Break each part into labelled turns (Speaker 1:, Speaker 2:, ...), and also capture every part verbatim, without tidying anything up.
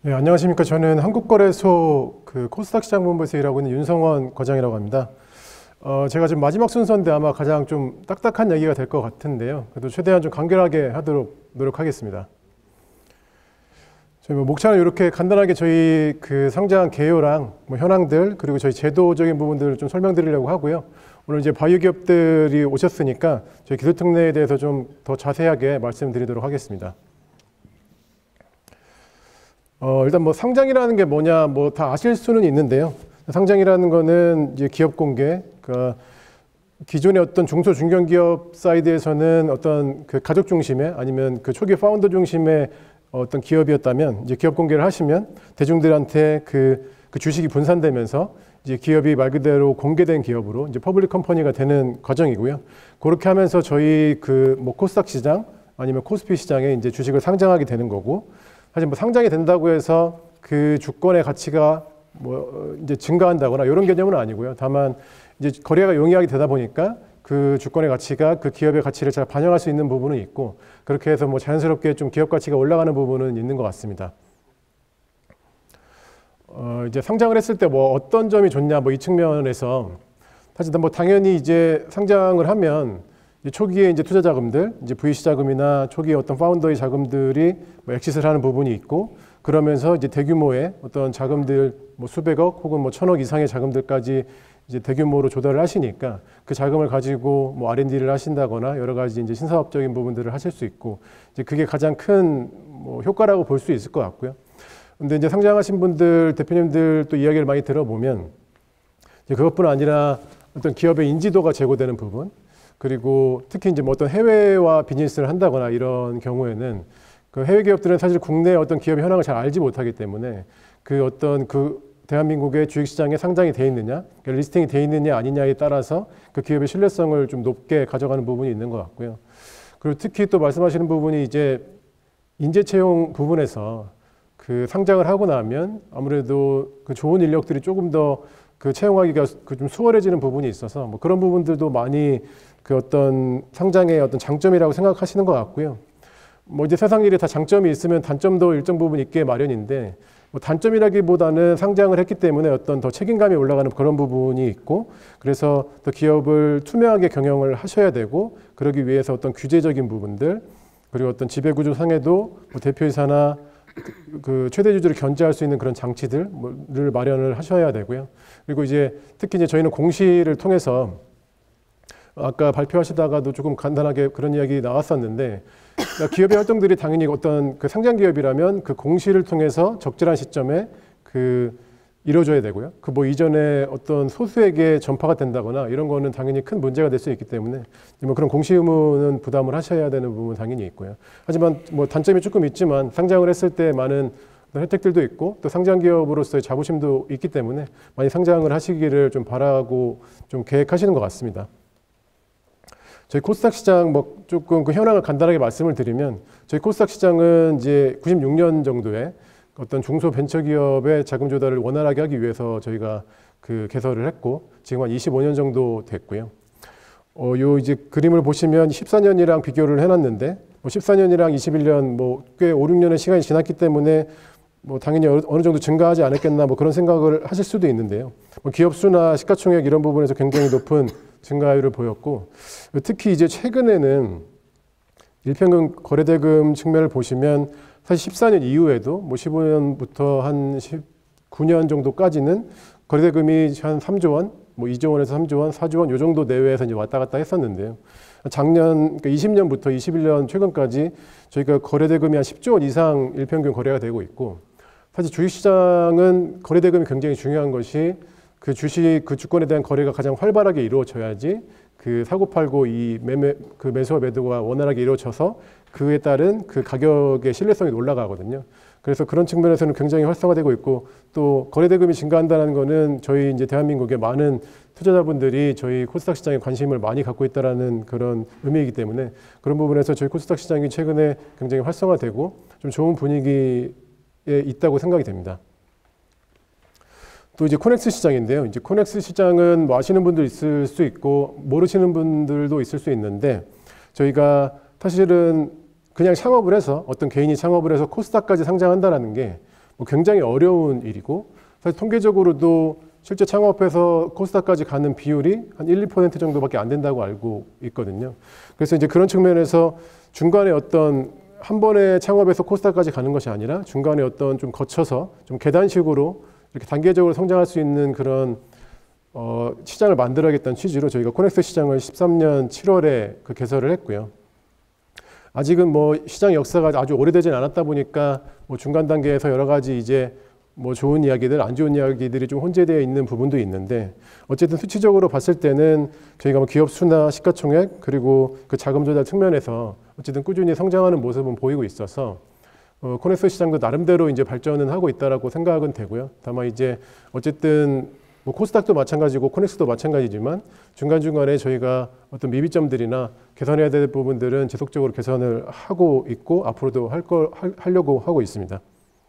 Speaker 1: 네, 안녕하십니까. 저는 한국거래소 그 코스닥 시장본부에서 일하고 있는 윤성원 과장이라고 합니다. 어, 제가 지금 마지막 순서인데 아마 가장 좀 딱딱한 얘기가 될 것 같은데요. 그래도 최대한 좀 간결하게 하도록 노력하겠습니다. 저희 뭐 목차는 이렇게 간단하게 저희 그 상장 개요랑 뭐 현황들 그리고 저희 제도적인 부분들을 좀 설명드리려고 하고요. 오늘 이제 바이오 기업들이 오셨으니까 저희 기술 특례에 대해서 좀 더 자세하게 말씀드리도록 하겠습니다. 어, 일단 뭐 상장이라는 게 뭐냐 뭐 다 아실 수는 있는데요. 상장이라는 거는 이제 기업 공개, 그러니까 기존의 어떤 중소 중견기업 사이드에서는 어떤 그 가족 중심의 아니면 그 초기 파운더 중심의 어떤 기업이었다면 이제 기업 공개를 하시면 대중들한테 그, 그 주식이 분산되면서 이제 기업이 말 그대로 공개된 기업으로 이제 퍼블릭 컴퍼니가 되는 과정이고요. 그렇게 하면서 저희 그 뭐 코스닥 시장 아니면 코스피 시장에 이제 주식을 상장하게 되는 거고, 사실 뭐 상장이 된다고 해서 그 주권의 가치가 뭐 이제 증가한다거나 이런 개념은 아니고요. 다만 이제 거래가 용이하게 되다 보니까 그 주권의 가치가 그 기업의 가치를 잘 반영할 수 있는 부분은 있고, 그렇게 해서 뭐 자연스럽게 좀 기업 가치가 올라가는 부분은 있는 것 같습니다. 어 이제 상장을 했을 때 뭐 어떤 점이 좋냐 뭐 이 측면에서 사실 뭐 당연히 이제 상장을 하면 이제 초기에 이제 투자 자금들, 이제 브이씨 자금이나 초기에 어떤 파운더의 자금들이 뭐 엑시트를 하는 부분이 있고, 그러면서 이제 대규모의 어떤 자금들 뭐 수백억 혹은 뭐 천억 이상의 자금들까지 이제 대규모로 조달을 하시니까 그 자금을 가지고 뭐 알앤디를 하신다거나 여러 가지 이제 신사업적인 부분들을 하실 수 있고, 이제 그게 가장 큰 뭐 효과라고 볼 수 있을 것 같고요. 근데 이제 상장하신 분들, 대표님들 또 이야기를 많이 들어보면 이제 그것뿐 아니라 어떤 기업의 인지도가 제고되는 부분, 그리고 특히 이제 뭐 어떤 해외와 비즈니스를 한다거나 이런 경우에는 그 해외 기업들은 사실 국내 어떤 기업의 현황을 잘 알지 못하기 때문에 그 어떤 그 대한민국의 주식시장에 상장이 돼 있느냐, 리스팅이 돼 있느냐 아니냐에 따라서 그 기업의 신뢰성을 좀 높게 가져가는 부분이 있는 것 같고요. 그리고 특히 또 말씀하시는 부분이 이제 인재 채용 부분에서 그 상장을 하고 나면 아무래도 그 좋은 인력들이 조금 더 그 채용하기가 그 좀 수월해지는 부분이 있어서 뭐 그런 부분들도 많이 그 어떤 상장의 어떤 장점이라고 생각하시는 것 같고요. 뭐 이제 세상 일이 다 장점이 있으면 단점도 일정 부분 있게 마련인데, 뭐 단점이라기보다는 상장을 했기 때문에 어떤 더 책임감이 올라가는 그런 부분이 있고, 그래서 더 기업을 투명하게 경영을 하셔야 되고, 그러기 위해서 어떤 규제적인 부분들, 그리고 어떤 지배구조 상에도 뭐 대표이사나 그 최대주주를 견제할 수 있는 그런 장치들을 마련을 하셔야 되고요. 그리고 이제 특히 이제 저희는 공시를 통해서 아까 발표하시다가도 조금 간단하게 그런 이야기 나왔었는데, 그러니까 기업의 활동들이 당연히 어떤 그 상장 기업이라면 그 공시를 통해서 적절한 시점에 그 이루어져야 되고요. 그 뭐 이전에 어떤 소수에게 전파가 된다거나 이런 거는 당연히 큰 문제가 될 수 있기 때문에 뭐 그런 공시 의무는 부담을 하셔야 되는 부분은 당연히 있고요. 하지만 뭐 단점이 조금 있지만 상장을 했을 때 많은 혜택들도 있고 또 상장 기업으로서의 자부심도 있기 때문에 많이 상장을 하시기를 좀 바라고 좀 계획하시는 것 같습니다. 저희 코스닥 시장 뭐 조금 그 현황을 간단하게 말씀을 드리면, 저희 코스닥 시장은 이제 구십육 년 정도에 어떤 중소벤처기업의 자금 조달을 원활하게 하기 위해서 저희가 그 개설을 했고, 지금 한 이십오 년 정도 됐고요. 어, 요 이제 그림을 보시면 십사 년이랑 비교를 해놨는데, 뭐 십사 년이랑 이십일 년 뭐 꽤 오, 육 년의 시간이 지났기 때문에 뭐 당연히 어느 정도 증가하지 않았겠나 뭐 그런 생각을 하실 수도 있는데요. 뭐 기업 수나 시가총액 이런 부분에서 굉장히 높은 증가율을 보였고, 특히 이제 최근에는 일평균 거래대금 측면을 보시면 사실 십사 년 이후에도 뭐 십오 년부터 한 십구 년 정도까지는 거래대금이 한 삼조 원, 뭐 이조 원에서 삼조 원, 사조 원 요 정도 내외에서 이제 왔다 갔다 했었는데요. 작년 그러니까 이십 년부터 이십일 년 최근까지 저희가 거래대금이 한 십조 원 이상 일평균 거래가 되고 있고, 사실 주식시장은 거래대금이 굉장히 중요한 것이 그 주식 그 주권에 대한 거래가 가장 활발하게 이루어져야지 그 사고 팔고 이 매매 그 매수와 매도가 원활하게 이루어져서 그에 따른 그 가격의 신뢰성이 올라가거든요. 그래서 그런 측면에서는 굉장히 활성화되고 있고, 또 거래대금이 증가한다는 거는 저희 이제 대한민국의 많은 투자자분들이 저희 코스닥 시장에 관심을 많이 갖고 있다라는 그런 의미이기 때문에 그런 부분에서 저희 코스닥 시장이 최근에 굉장히 활성화되고 좀 좋은 분위기에 있다고 생각이 됩니다. 또 이제 코넥스 시장인데요. 이제 코넥스 시장은 뭐 아시는 분도 있을 수 있고 모르시는 분들도 있을 수 있는데, 저희가 사실은 그냥 창업을 해서 어떤 개인이 창업을 해서 코스닥까지 상장한다라는 게 뭐 굉장히 어려운 일이고 사실 통계적으로도 실제 창업해서 코스닥까지 가는 비율이 한 일, 이 퍼센트 정도밖에 안 된다고 알고 있거든요. 그래서 이제 그런 측면에서 중간에 어떤 한 번에 창업해서 코스닥까지 가는 것이 아니라 중간에 어떤 좀 거쳐서 좀 계단식으로 이렇게 단계적으로 성장할 수 있는 그런 어, 시장을 만들어야겠다는 취지로 저희가 코넥스 시장을 십삼 년 칠월에 그 개설을 했고요. 아직은 뭐 시장 역사가 아주 오래되진 않았다 보니까 뭐 중간 단계에서 여러 가지 이제 뭐 좋은 이야기들, 안 좋은 이야기들이 좀 혼재되어 있는 부분도 있는데 어쨌든 수치적으로 봤을 때는 저희가 뭐 기업 수나 시가총액 그리고 그 자금 조달 측면에서 어쨌든 꾸준히 성장하는 모습은 보이고 있어서 어, 코넥스 시장도 나름대로 이제 발전은 하고 있다라고 생각은 되고요. 다만 이제 어쨌든 뭐 코스닥도 마찬가지고 코넥스도 마찬가지지만 중간중간에 저희가 어떤 미비점들이나 개선해야 될 부분들은 지속적으로 개선을 하고 있고 앞으로도 할 걸 하려고 하고 있습니다.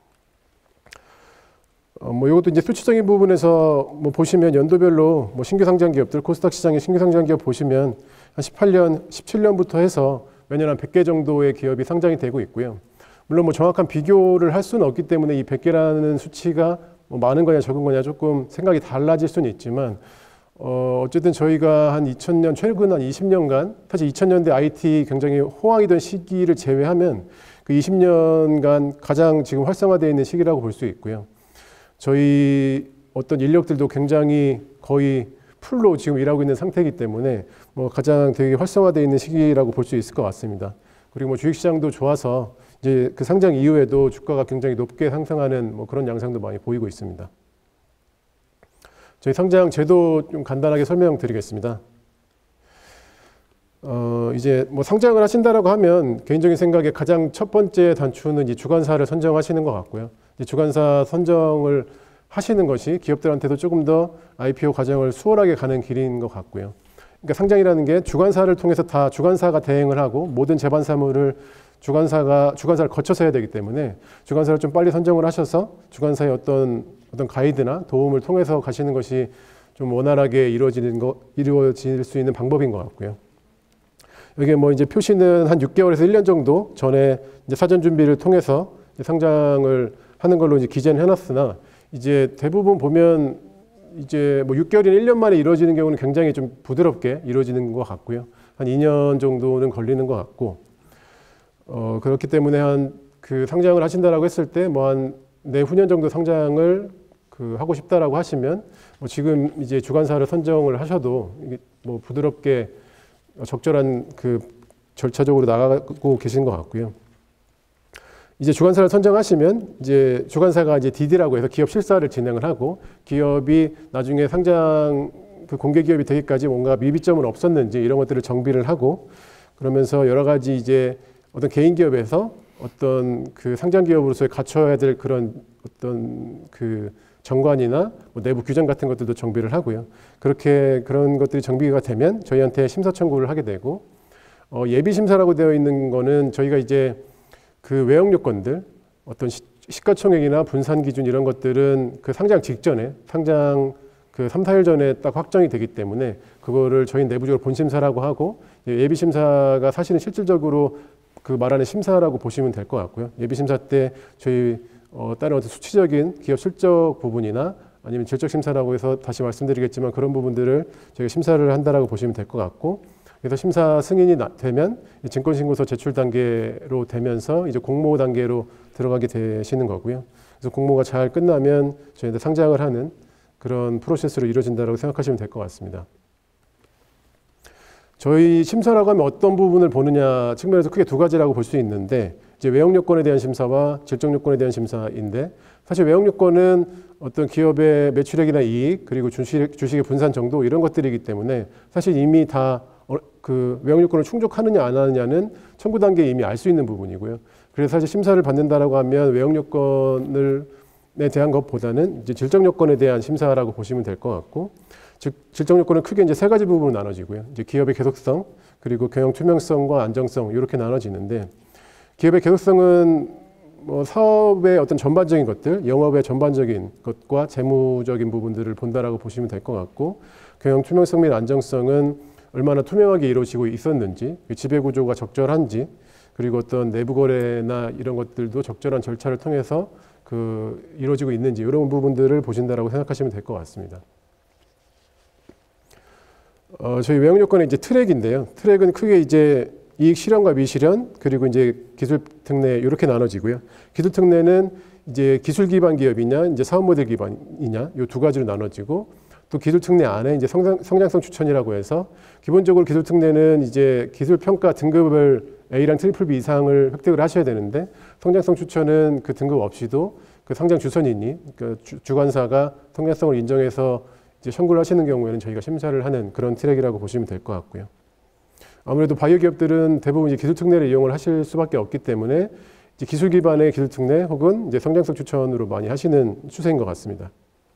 Speaker 1: 어, 뭐 이것도 이제 수치적인 부분에서 뭐 보시면 연도별로 뭐 신규 상장 기업들 코스닥 시장의 신규 상장 기업 보시면 한 십팔 년, 십칠 년부터 해서 매년 한 백 개 정도의 기업이 상장이 되고 있고요. 물론 뭐 정확한 비교를 할 수는 없기 때문에 이 백 개라는 수치가 뭐 많은 거냐 적은 거냐 조금 생각이 달라질 수는 있지만 어 어쨌든 저희가 한 이천 년 최근 한 이십 년간 사실 이천 년대 아이티 굉장히 호황이던 시기를 제외하면 그 이십 년간 가장 지금 활성화되어 있는 시기라고 볼 수 있고요. 저희 어떤 인력들도 굉장히 거의 풀로 지금 일하고 있는 상태이기 때문에 뭐 가장 되게 활성화되어 있는 시기라고 볼 수 있을 것 같습니다. 그리고 뭐 주식시장도 좋아서 이제 그 상장 이후에도 주가가 굉장히 높게 상승하는 뭐 그런 양상도 많이 보이고 있습니다. 저희 상장 제도 좀 간단하게 설명드리겠습니다. 어 이제 뭐 상장을 하신다라고 하면 개인적인 생각에 가장 첫 번째 단추는 이제 주관사를 선정하시는 것 같고요. 이제 주관사 선정을 하시는 것이 기업들한테도 조금 더 아이피오 과정을 수월하게 가는 길인 것 같고요. 그러니까 상장이라는 게 주관사를 통해서 다 주관사가 대행을 하고 모든 재반 사무를 주관사가 주관사를 거쳐서 해야 되기 때문에 주관사를 좀 빨리 선정을 하셔서 주관사의 어떤 어떤 가이드나 도움을 통해서 가시는 것이 좀 원활하게 이루어지는 거 이루어질 수 있는 방법인 것 같고요. 여기 뭐 이제 표시는 한 육 개월에서 일 년 정도 전에 이제 사전 준비를 통해서 이제 상장을 하는 걸로 이제 기재는 해놨으나 이제 대부분 보면 이제 뭐 육 개월이나 일 년 만에 이루어지는 경우는 굉장히 좀 부드럽게 이루어지는 것 같고요. 한 이 년 정도는 걸리는 것 같고, 어, 그렇기 때문에 한 그 상장을 하신다라고 했을 때 뭐 한 내후년 정도 상장을 그 하고 싶다라고 하시면 뭐 지금 이제 주관사를 선정을 하셔도 이게 뭐 부드럽게 적절한 그 절차적으로 나가고 계신 것 같고요. 이제 주관사를 선정하시면 이제 주관사가 이제 디디라고 해서 기업 실사를 진행을 하고 기업이 나중에 상장 그 공개 기업이 되기까지 뭔가 미비점은 없었는지 이런 것들을 정비를 하고 그러면서 여러 가지 이제 어떤 개인 기업에서 어떤 그 상장 기업으로서 갖춰야 될 그런 어떤 그 정관이나 뭐 내부 규정 같은 것들도 정비를 하고요. 그렇게 그런 것들이 정비가 되면 저희한테 심사 청구를 하게 되고 어, 예비 심사라고 되어 있는 거는 저희가 이제 그 외형 요건들 어떤 시, 시가총액이나 분산 기준 이런 것들은 그 상장 직전에 상장 그 삼, 사일 전에 딱 확정이 되기 때문에 그거를 저희 내부적으로 본심사라고 하고 예비 심사가 사실은 실질적으로 그 말하는 심사라고 보시면 될 것 같고요. 예비 심사 때 저희 어, 다른 어떤 수치적인 기업 실적 부분이나 아니면 질적 심사라고 해서 다시 말씀드리겠지만 그런 부분들을 저희가 심사를 한다라고 보시면 될 것 같고 그래서 심사 승인이 나, 되면 증권신고서 제출 단계로 되면서 이제 공모 단계로 들어가게 되시는 거고요. 그래서 공모가 잘 끝나면 저희한테 상장을 하는 그런 프로세스로 이루어진다고 생각하시면 될 것 같습니다. 저희 심사라고 하면 어떤 부분을 보느냐 측면에서 크게 두 가지라고 볼 수 있는데 이제 외형 요건에 대한 심사와 질적 요건에 대한 심사인데 사실 외형 요건은 어떤 기업의 매출액이나 이익 그리고 주식, 주식의 분산 정도 이런 것들이기 때문에 사실 이미 다 그 외형 요건을 충족하느냐 안 하느냐는 청구 단계에 이미 알 수 있는 부분이고요. 그래서 사실 심사를 받는다라고 하면 외형 요건을 에 대한 것보다는 이제 질적 요건에 대한 심사라고 보시면 될 것 같고, 즉 질적 요건은 크게 이제 세 가지 부분으로 나눠지고요. 이제 기업의 계속성, 그리고 경영 투명성과 안정성 이렇게 나눠지는데, 기업의 계속성은 뭐 사업의 어떤 전반적인 것들, 영업의 전반적인 것과 재무적인 부분들을 본다라고 보시면 될 것 같고, 경영 투명성 및 안정성은 얼마나 투명하게 이루어지고 있었는지, 지배 구조가 적절한지, 그리고 어떤 내부 거래나 이런 것들도 적절한 절차를 통해서 그 이루어지고 있는지 이런 부분들을 보신다라고 생각하시면 될 것 같습니다. 어, 저희 외형 요건의 이제 트랙인데요. 트랙은 크게 이제 이익 실현과 미실현 그리고 이제 기술 특례 이렇게 나눠지고요. 기술 특례는 이제 기술 기반 기업이냐 이제 사업 모델 기반이냐 이 두 가지로 나눠지고 또 기술 특례 안에 이제 성장, 성장성 추천이라고 해서 기본적으로 기술 특례는 이제 기술 평가 등급을 A랑 트리플 B 이상을 획득을 하셔야 되는데 성장성 추천은 그 등급 없이도 그 상장 주선인이 그 주, 주관사가 성장성을 인정해서 이제 청구를 하시는 경우에는 저희가 심사를 하는 그런 트랙이라고 보시면 될 것 같고요. 아무래도 바이오 기업들은 대부분 이제 기술 특례를 이용을 하실 수밖에 없기 때문에 이제 기술 기반의 기술 특례 혹은 이제 성장성 추천으로 많이 하시는 추세인 것 같습니다.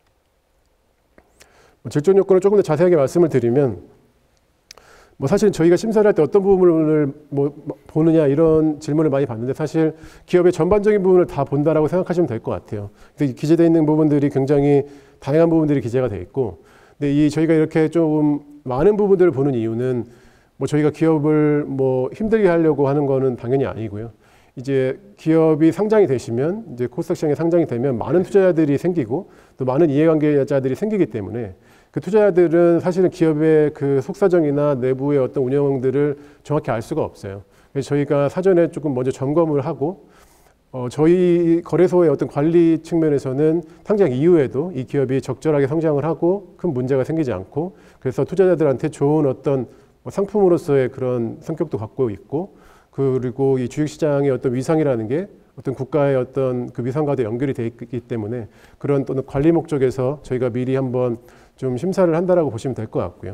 Speaker 1: 뭐 질적 요건을 조금 더 자세하게 말씀을 드리면 뭐 사실 저희가 심사를 할 때 어떤 부분을 뭐 보느냐 이런 질문을 많이 받는데 사실 기업의 전반적인 부분을 다 본다라고 생각하시면 될 것 같아요. 근데 기재되어 있는 부분들이 굉장히 다양한 부분들이 기재가 되어 있고, 근데 이 저희가 이렇게 좀 많은 부분들을 보는 이유는 뭐 저희가 기업을 뭐 힘들게 하려고 하는 거는 당연히 아니고요. 이제 기업이 상장이 되시면 이제 코스닥 시장에 상장이 되면 많은 투자자들이 생기고 또 많은 이해관계자들이 생기기 때문에 그 투자자들은 사실은 기업의 그 속사정이나 내부의 어떤 운영들을 정확히 알 수가 없어요. 그래서 저희가 사전에 조금 먼저 점검을 하고 어, 저희 거래소의 어떤 관리 측면에서는 상장 이후에도 이 기업이 적절하게 성장을 하고 큰 문제가 생기지 않고 그래서 투자자들한테 좋은 어떤 상품으로서의 그런 성격도 갖고 있고 그리고 이 주식시장의 어떤 위상이라는 게 어떤 국가의 어떤 그 위상과도 연결이 되어 있기 때문에 그런 또는 관리 목적에서 저희가 미리 한번 좀 심사를 한다라고 보시면 될 것 같고요.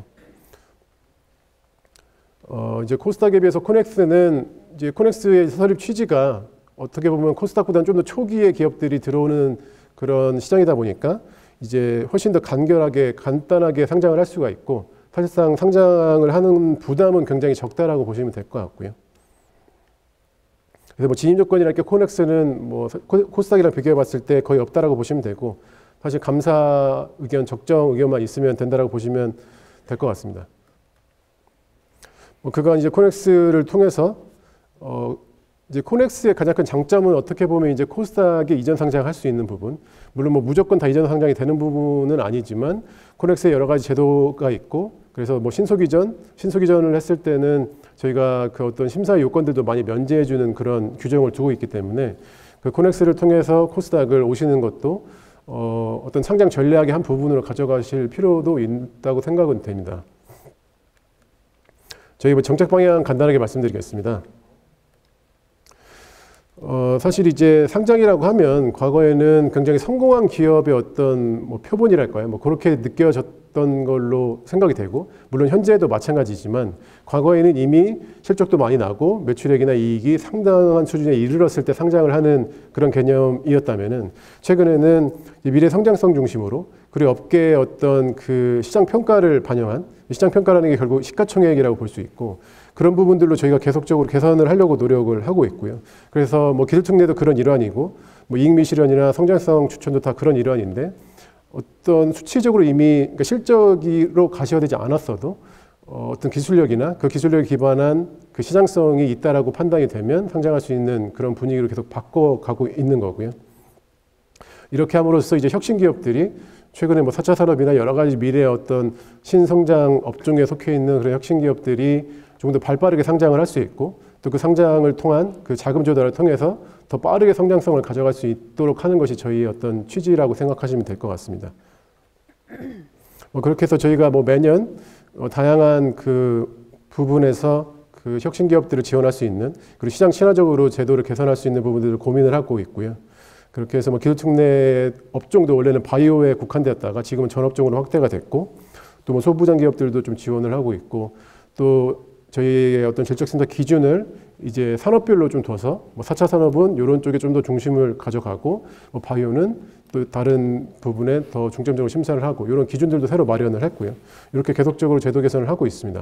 Speaker 1: 어, 이제 코스닥에 비해서 코넥스는 이제 코넥스의 설립 취지가 어떻게 보면 코스닥보다는 좀 더 초기의 기업들이 들어오는 그런 시장이다 보니까 이제 훨씬 더 간결하게 간단하게 상장을 할 수가 있고 사실상 상장을 하는 부담은 굉장히 적다라고 보시면 될 것 같고요. 그래서 뭐 진입 요건이랄 게 코넥스는 뭐 코스닥이랑 비교해 봤을 때 거의 없다라고 보시면 되고 사실 감사 의견, 적정 의견만 있으면 된다라고 보시면 될 것 같습니다. 뭐 그간 이제 코넥스를 통해서 어 이제 코넥스의 가장 큰 장점은 어떻게 보면 이제 코스닥에 이전 상장할 수 있는 부분, 물론 뭐 무조건 다 이전 상장이 되는 부분은 아니지만 코넥스에 여러 가지 제도가 있고 그래서 뭐 신속 이전, 신속 이전을 했을 때는 저희가 그 어떤 심사 요건들도 많이 면제해주는 그런 규정을 두고 있기 때문에 그 코넥스를 통해서 코스닥을 오시는 것도 어, 어떤 상장 전략의 한 부분으로 가져가실 필요도 있다고 생각은 됩니다. 저희 뭐 정책 방향 간단하게 말씀드리겠습니다. 어, 사실 이제 상장이라고 하면 과거에는 굉장히 성공한 기업의 어떤 뭐 표본이랄까요? 뭐 그렇게 느껴졌던 걸로 생각이 되고, 물론 현재도 마찬가지지만 과거에는 이미 실적도 많이 나고 매출액이나 이익이 상당한 수준에 이르렀을 때 상장을 하는 그런 개념이었다면은 최근에는 미래 성장성 중심으로 그리고 업계의 어떤 그 시장 평가를 반영한 시장 평가라는 게 결국 시가총액이라고 볼 수 있고 그런 부분들로 저희가 계속적으로 개선을 하려고 노력을 하고 있고요. 그래서 뭐 기술특례도 그런 일환이고 뭐 이익미실현이나 성장성 추천도 다 그런 일환인데 어떤 수치적으로 이미 그러니까 실적으로 가시화되지 않았어도 어 어떤 기술력이나 그 기술력에 기반한 그 시장성이 있다라고 판단이 되면 상장할 수 있는 그런 분위기로 계속 바꿔가고 있는 거고요. 이렇게 함으로써 이제 혁신 기업들이 최근에 뭐 사 차 산업이나 여러 가지 미래의 어떤 신성장 업종에 속해 있는 그런 혁신 기업들이 조금 더 발빠르게 상장을 할 수 있고 또 그 상장을 통한 그 자금 조달을 통해서 더 빠르게 성장성을 가져갈 수 있도록 하는 것이 저희의 어떤 취지라고 생각하시면 될 것 같습니다. 뭐 그렇게 해서 저희가 뭐 매년 어 다양한 그 부분에서 그 혁신 기업들을 지원할 수 있는 그리고 시장 친화적으로 제도를 개선할 수 있는 부분들을 고민을 하고 있고요. 그렇게 해서 뭐 기술특례 업종도 원래는 바이오에 국한되었다가 지금은 전 업종으로 확대가 됐고 또 뭐 소부장 기업들도 좀 지원을 하고 있고 또 저희의 어떤 질적심사 기준을 이제 산업별로 좀 둬서 뭐 사 차 산업은 이런 쪽에 좀 더 중심을 가져가고 뭐 바이오는 또 다른 부분에 더 중점적으로 심사를 하고 이런 기준들도 새로 마련을 했고요. 이렇게 계속적으로 제도 개선을 하고 있습니다.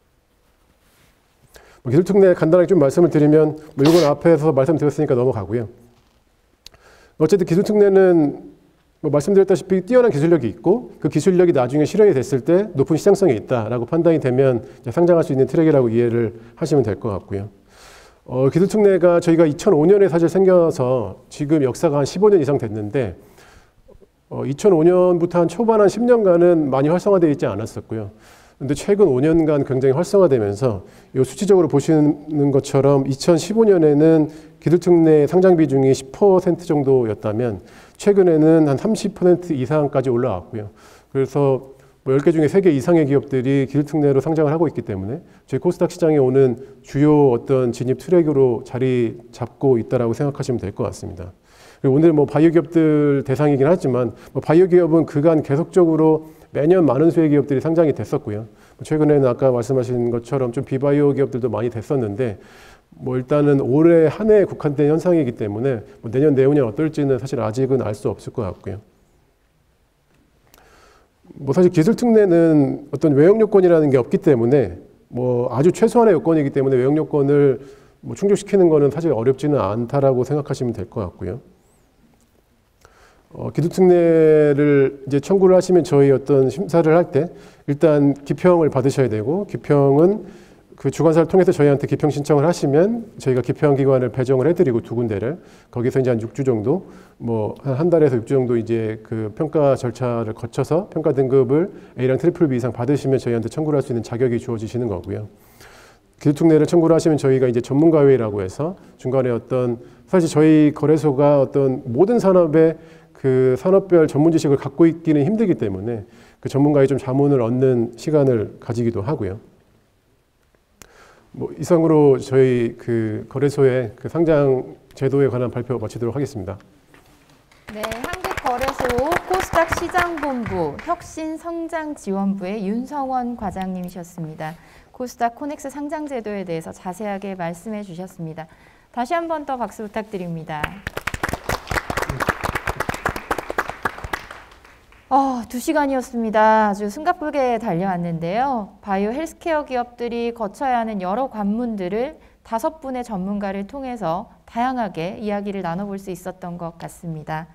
Speaker 1: 뭐 기술특례 간단하게 좀 말씀을 드리면 뭐 이건 앞에서 말씀드렸으니까 넘어가고요. 어쨌든 기술특례는 뭐 말씀드렸다시피 뛰어난 기술력이 있고 그 기술력이 나중에 실현이 됐을 때 높은 시장성이 있다라고 판단이 되면 상장할 수 있는 트랙이라고 이해를 하시면 될 것 같고요. 어, 기술특례가 저희가 이천오 년에 사실 생겨서 지금 역사가 한 십오 년 이상 됐는데 어, 이천오 년부터 한 초반 한 십 년간은 많이 활성화되어 있지 않았었고요. 근데 최근 오 년간 굉장히 활성화되면서 이 수치적으로 보시는 것처럼 이천십오 년에는 기술특례 상장 비중이 십 퍼센트 정도였다면 최근에는 한 삼십 퍼센트 이상까지 올라왔고요. 그래서 뭐 열 개 중에 세 개 이상의 기업들이 기술특례로 상장을 하고 있기 때문에 저희 코스닥 시장에 오는 주요 어떤 진입 트랙으로 자리 잡고 있다라고 생각하시면 될 것 같습니다. 그리고 오늘 뭐 바이오 기업들 대상이긴 하지만 뭐 바이오 기업은 그간 계속적으로 매년 많은 수의 기업들이 상장이 됐었고요. 최근에는 아까 말씀하신 것처럼 좀 비바이오 기업들도 많이 됐었는데 뭐 일단은 올해 한 해에 국한된 현상이기 때문에 뭐 내년 내후년 어떨지는 사실 아직은 알 수 없을 것 같고요. 뭐 사실 기술특례는 어떤 외형 요건이라는 게 없기 때문에 뭐 아주 최소한의 요건이기 때문에 외형 요건을 뭐 충족시키는 거는 사실 어렵지는 않다라고 생각하시면 될 것 같고요. 어, 기술특례를 이제 청구를 하시면 저희 어떤 심사를 할 때 일단 기평을 받으셔야 되고 기평은 그 주관사를 통해서 저희한테 기평 신청을 하시면 저희가 기평 기관을 배정을 해드리고 두 군데를 거기서 이제 한 육 주 정도 뭐 한 한 달에서 육 주 정도 이제 그 평가 절차를 거쳐서 평가 등급을 A랑 트리플 B 이상 받으시면 저희한테 청구를 할 수 있는 자격이 주어지시는 거고요. 기술특례를 청구를 하시면 저희가 이제 전문가회의라고 해서 중간에 어떤 사실 저희 거래소가 어떤 모든 산업의 그 산업별 전문 지식을 갖고 있기는 힘들기 때문에 그 전문가의 좀 자문을 얻는 시간을 가지기도 하고요. 뭐 이상으로 저희 그 거래소의 그 상장 제도에 관한 발표 마치도록 하겠습니다.
Speaker 2: 네, 한국거래소 코스닥 시장본부 혁신성장지원부의 윤성원 과장님이셨습니다. 코스닥 코넥스 상장 제도에 대해서 자세하게 말씀해 주셨습니다. 다시 한 번 더 박수 부탁드립니다. 어, 두 시간이었습니다. 아주 숨가쁘게 달려왔는데요. 바이오 헬스케어 기업들이 거쳐야 하는 여러 관문들을 다섯 분의 전문가를 통해서 다양하게 이야기를 나눠볼 수 있었던 것 같습니다.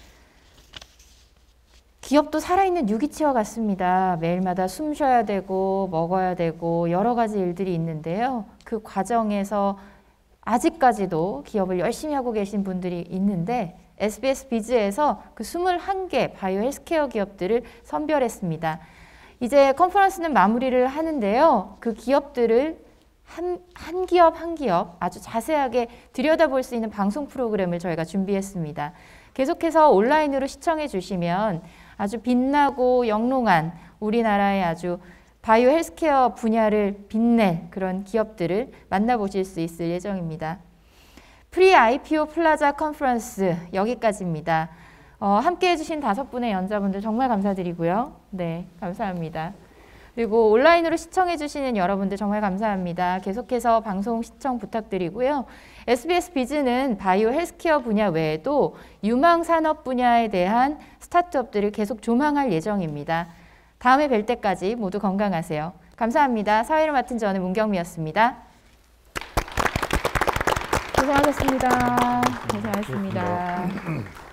Speaker 2: 기업도 살아있는 유기체와 같습니다. 매일마다 숨 쉬어야 되고 먹어야 되고 여러 가지 일들이 있는데요. 그 과정에서 아직까지도 기업을 열심히 하고 계신 분들이 있는데 에스비에스 비즈에서 그 이십일 개 바이오 헬스케어 기업들을 선별했습니다. 이제 컨퍼런스는 마무리를 하는데요. 그 기업들을 한, 한 기업 한 기업 아주 자세하게 들여다볼 수 있는 방송 프로그램을 저희가 준비했습니다. 계속해서 온라인으로 시청해 주시면 아주 빛나고 영롱한 우리나라의 아주 바이오 헬스케어 분야를 빛낼 그런 기업들을 만나보실 수 있을 예정입니다. 프리 아이피오 플라자 컨퍼런스 여기까지입니다. 어, 함께 해주신 다섯 분의 연자분들 정말 감사드리고요. 네, 감사합니다. 그리고 온라인으로 시청해주시는 여러분들 정말 감사합니다. 계속해서 방송 시청 부탁드리고요. 에스비에스 비즈는 바이오 헬스케어 분야 외에도 유망 산업 분야에 대한 스타트업들을 계속 조망할 예정입니다. 다음에 뵐 때까지 모두 건강하세요. 감사합니다. 사회를 맡은 저는 문경미였습니다. 고생하셨습니다. 고생하셨습니다.